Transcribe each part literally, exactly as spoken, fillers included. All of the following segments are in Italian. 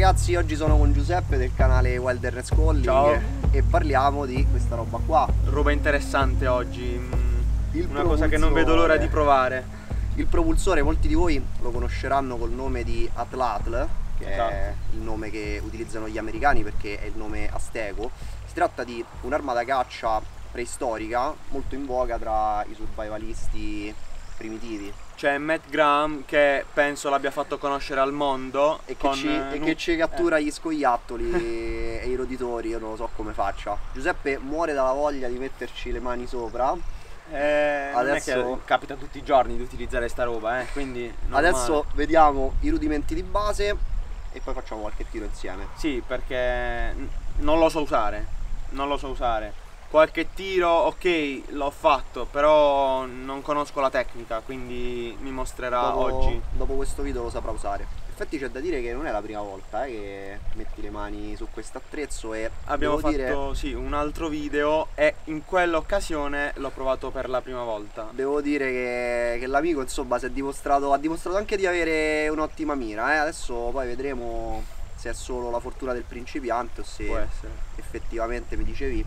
ragazzi, oggi sono con Giuseppe del canale Wilderness Calling. Ciao. E parliamo di questa roba qua. Roba interessante oggi, Il una cosa che non vedo l'ora di provare. Il propulsore, molti di voi lo conosceranno col nome di Atlatl, che Esatto. è il nome che utilizzano gli americani perché è il nome azteco. Si tratta di un'arma da caccia preistorica molto in voga tra i survivalisti primitivi. C'è Matt Graham che penso l'abbia fatto conoscere al mondo E che, con, ci, e che ci cattura gli scoiattoli e i roditori, io non lo so come faccia. Giuseppe muore dalla voglia di metterci le mani sopra. eh, Adesso- non è che capita tutti i giorni di utilizzare sta roba, eh, quindi normale. Adesso vediamo i rudimenti di base e poi facciamo qualche tiro insieme. Sì, perché n- non lo so usare, non lo so usare. Qualche tiro, ok, l'ho fatto, però non conosco la tecnica, quindi mi mostrerà dopo, oggi. dopo questo video lo saprà usare. Infatti c'è da dire che non è la prima volta eh, che metti le mani su questo attrezzo e Abbiamo devo fatto dire, sì, un altro video e in quell'occasione l'ho provato per la prima volta. devo dire che, che l'amico insomma si è dimostrato, ha dimostrato anche di avere un'ottima mira. Eh. Adesso poi vedremo se è solo la fortuna del principiante o se Può essere. effettivamente mi dicevi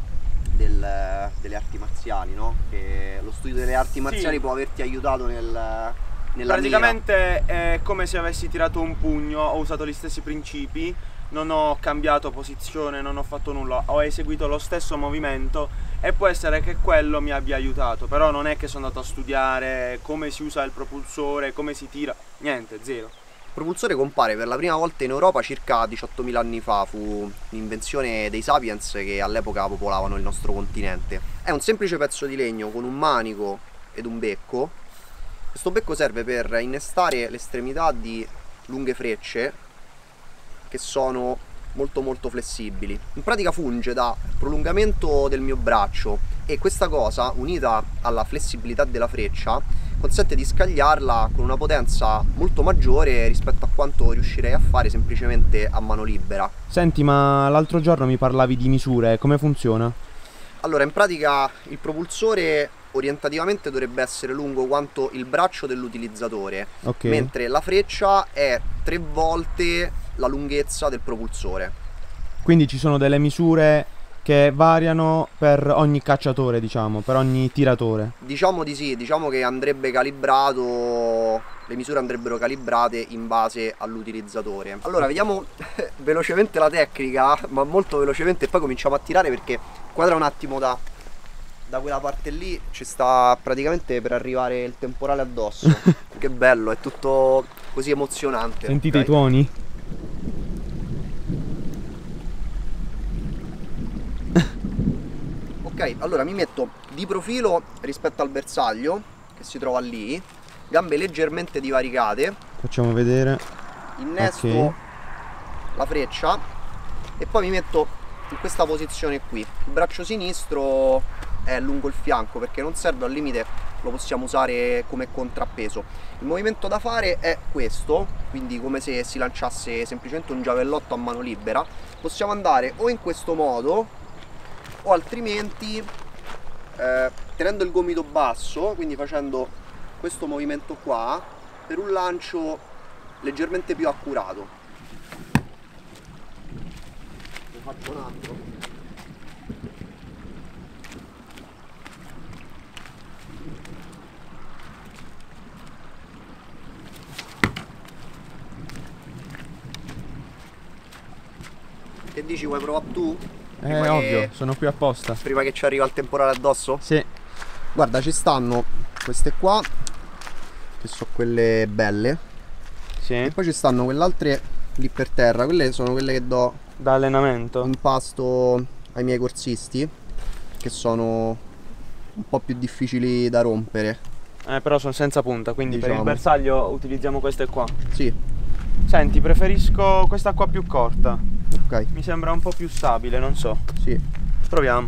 del- delle arti marziali, no? Che lo studio delle arti marziali Sì. può averti aiutato nel, nella Praticamente è come se avessi tirato un pugno, ho usato gli stessi principi, non ho cambiato posizione, non ho fatto nulla, ho eseguito lo stesso movimento e può essere che quello mi abbia aiutato, però non è che sono andato a studiare come si usa il propulsore, come si tira, niente, zero. Il propulsore compare per la prima volta in Europa circa diciottomila anni fa, fu l'invenzione dei Sapiens che all'epoca popolavano il nostro continente. È un semplice pezzo di legno con un manico ed un becco. Questo becco serve per innestare l'estremità di lunghe frecce che sono molto molto flessibili. In pratica funge da prolungamento del mio braccio e questa cosa, unita alla flessibilità della freccia, consente di scagliarla con una potenza molto maggiore rispetto a quanto riuscirei a fare semplicemente a mano libera. Senti, ma l'altro giorno mi parlavi di misure, come funziona? Allora, in pratica il propulsore orientativamente dovrebbe essere lungo quanto il braccio dell'utilizzatore, Ok. mentre la freccia è tre volte la lunghezza del propulsore. Quindi ci sono delle misure che variano per ogni cacciatore, diciamo, per ogni tiratore. Diciamo di sì, diciamo che andrebbe calibrato, le misure andrebbero calibrate in base all'utilizzatore. Allora, vediamo velocemente la tecnica, ma molto velocemente, e poi cominciamo a tirare perché quadra un attimo da, da quella parte lì, ci sta praticamente per arrivare il temporale addosso. Che bello, è tutto così emozionante. Sentite Ok. i tuoni? Ok, allora mi metto di profilo rispetto al bersaglio che si trova lì, gambe leggermente divaricate, Facciamo vedere. innesto Ok. la freccia e poi mi metto in questa posizione qui. Il braccio sinistro è lungo il fianco perché non serve, al limite lo possiamo usare come contrappeso. Il movimento da fare è questo, quindi come se si lanciasse semplicemente un giavellotto a mano libera. Possiamo andare o in questo modo o altrimenti eh, tenendo il gomito basso, quindi facendo questo movimento qua per un lancio leggermente più accurato. Ne faccio un altro. Che dici, vuoi provare tu? È Prima che- ovvio, sono qui apposta. Prima che ci arriva il temporale addosso? Sì. Guarda, ci stanno queste qua, che sono quelle belle, Sì. e poi ci stanno quelle altre lì per terra. Quelle sono quelle che do Da allenamento. in pasto ai miei corsisti, che sono un po' più difficili da rompere. Eh, però sono senza punta, quindi per Diciamo. il bersaglio utilizziamo queste qua. Sì, Senti, preferisco questa qua più corta. ok, Mi sembra un po' più stabile, non so. sì. Proviamo.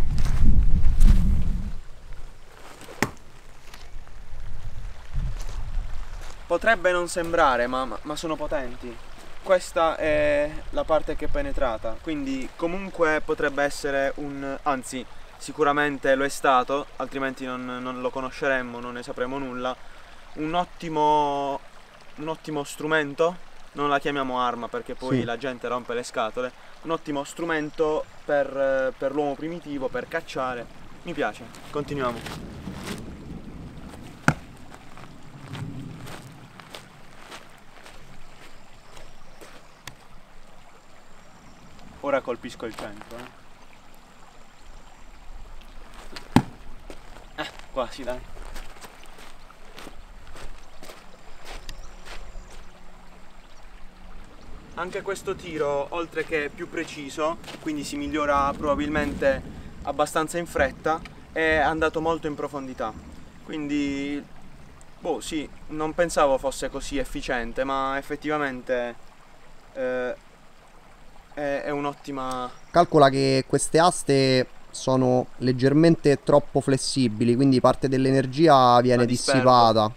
Potrebbe non sembrare, ma, ma- ma sono potenti. Questa è la parte che è penetrata, quindi comunque potrebbe essere un... anzi, sicuramente lo è stato, altrimenti non, non lo conosceremmo, non ne sapremo nulla. Un ottimo, un ottimo strumento non la chiamiamo arma perché poi Sì. la gente rompe le scatole, un ottimo strumento per, per l'uomo primitivo, per cacciare. Mi piace, continuiamo. Ora colpisco il centro, eh. Eh, quasi dai. Anche questo tiro, oltre che più preciso, quindi si migliora probabilmente abbastanza in fretta, è andato molto in profondità. Quindi, boh, sì, non pensavo fosse così efficiente, ma effettivamente eh, è, è un'ottima... Calcola che queste aste sono leggermente troppo flessibili, quindi parte dell'energia viene La disperdo. dissipata.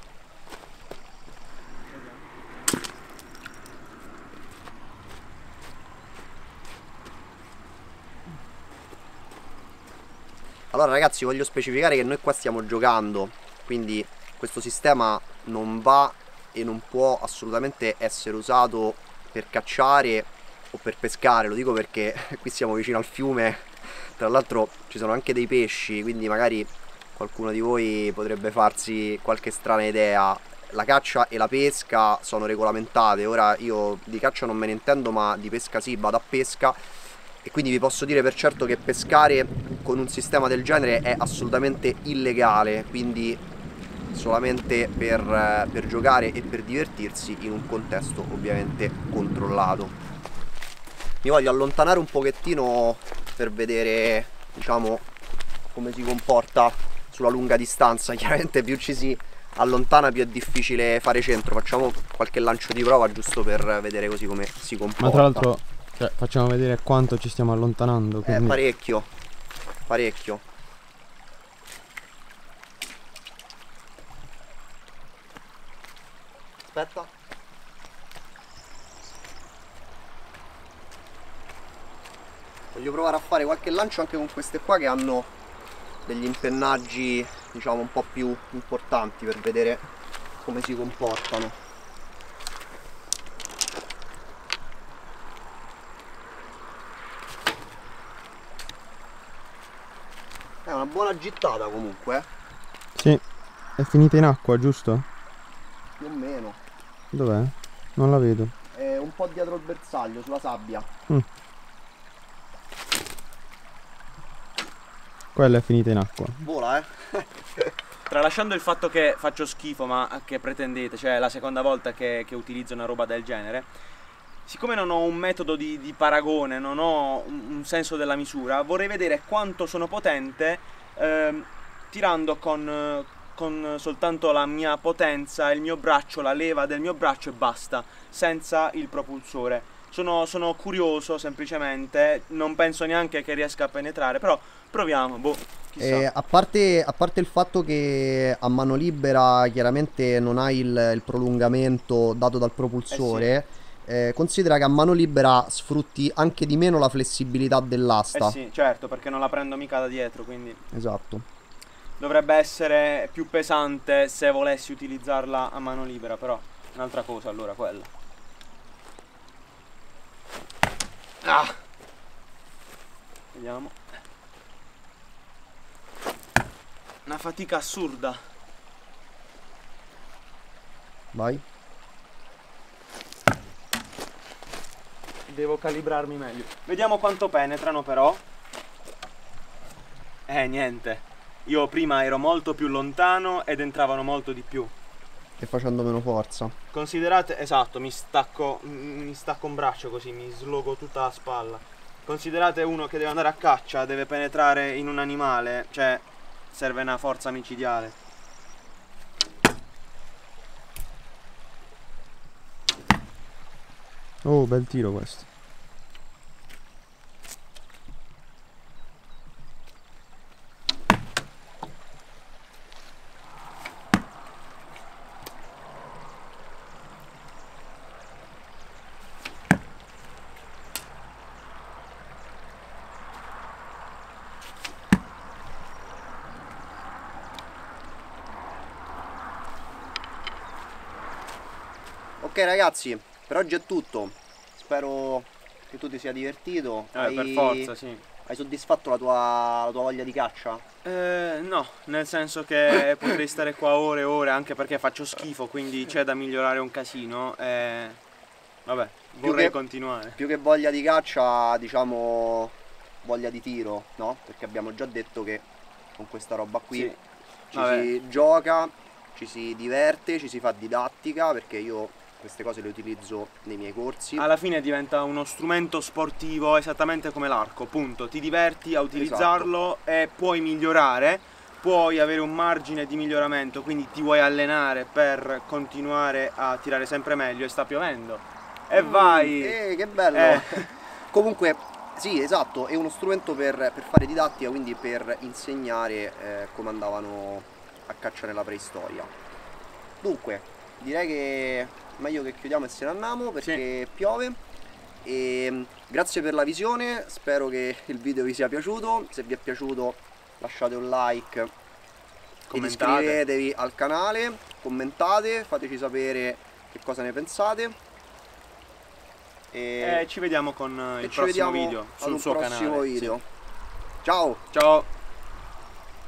Allora ragazzi, voglio specificare che noi qua stiamo giocando, quindi questo sistema non va e non può assolutamente essere usato per cacciare o per pescare. Lo dico perché qui siamo vicino al fiume, tra l'altro ci sono anche dei pesci, quindi magari qualcuno di voi potrebbe farsi qualche strana idea. La caccia e la pesca sono regolamentate. Ora io di caccia non me ne intendo, ma di pesca sì, vado a pesca. E quindi vi posso dire per certo che pescare con un sistema del genere è assolutamente illegale, quindi solamente per, per giocare e per divertirsi in un contesto ovviamente controllato. Mi voglio allontanare un pochettino per vedere, diciamo, come si comporta sulla lunga distanza. Chiaramente più ci si allontana più è difficile fare centro. Facciamo qualche lancio di prova giusto per vedere così come si comporta. Ma tra l'altro, cioè, facciamo vedere quanto ci stiamo allontanando. Eh, Quindi... parecchio, parecchio. Aspetta. Voglio provare a fare qualche lancio anche con queste qua che hanno degli impennaggi, diciamo, un po' più importanti per vedere come si comportano. È una buona gittata comunque, eh? Sì, è finita in acqua, giusto? Più o meno. Dov'è? Non la vedo. È un po' dietro il bersaglio, sulla sabbia. Mm. Quella è finita in acqua. Vola, eh? Tralasciando il fatto che faccio schifo, ma che pretendete, cioè è la seconda volta che, che utilizzo una roba del genere, siccome non ho un metodo di, di paragone, non ho un, un senso della misura, vorrei vedere quanto sono potente ehm, tirando con, con soltanto la mia potenza, il mio braccio, la leva del mio braccio e basta, senza il propulsore. Sono, sono curioso semplicemente, non penso neanche che riesca a penetrare, però proviamo, boh, chissà. Eh, a parte, a parte il fatto che a mano libera chiaramente non hai il, il prolungamento dato dal propulsore, eh, considera che a mano libera sfrutti anche di meno la flessibilità dell'asta. Eh sì, certo, perché non la prendo mica da dietro, quindi Esatto. dovrebbe essere più pesante se volessi utilizzarla a mano libera, però è un'altra cosa allora quella. Ah! Vediamo. Una fatica assurda. Vai. Devo calibrarmi meglio. Vediamo quanto penetrano però. Eh, niente. Io prima ero molto più lontano ed entravano molto di più. E facendo meno forza. Considerate, esatto, mi stacco, mi stacco un braccio così, mi slogo tutta la spalla. Considerate uno che deve andare a caccia, deve penetrare in un animale, cioè serve una forza micidiale. Oh, bel tiro questo. Ok ragazzi, per oggi è tutto. Spero che tu ti sia divertito. Eh, hai, per forza, sì. Hai soddisfatto la tua, la tua voglia di caccia? Eh, no, nel senso che potrei stare qua ore e ore, anche perché faccio schifo, quindi c'è da migliorare un casino. E vabbè, vorrei che- continuare. Più che voglia di caccia, diciamo voglia di tiro, no? Perché abbiamo già detto che con questa roba qui Sì. ci Vabbè. si gioca, ci si diverte, ci si fa didattica, perché io queste cose le utilizzo nei miei corsi. Alla fine diventa uno strumento sportivo esattamente come l'arco, punto. Ti diverti a utilizzarlo e puoi migliorare, puoi avere un margine di miglioramento, quindi ti vuoi allenare per continuare a tirare sempre meglio e sta piovendo. E Mm, vai! Eh, che bello! Eh. Comunque, sì, esatto, è uno strumento per, per fare didattica, quindi per insegnare eh, come andavano a caccia nella preistoria. Dunque, direi che è meglio che chiudiamo e se ne andiamo perché piove. E mm, grazie per la visione, spero che il video vi sia piaciuto. Se vi è piaciuto lasciate un like ed Commentate. iscrivetevi al canale, commentate, fateci sapere che cosa ne pensate. E, E ci vediamo con e il ci prossimo vediamo video ad sul un suo prossimo canale. video. Sì. Ciao! Ciao!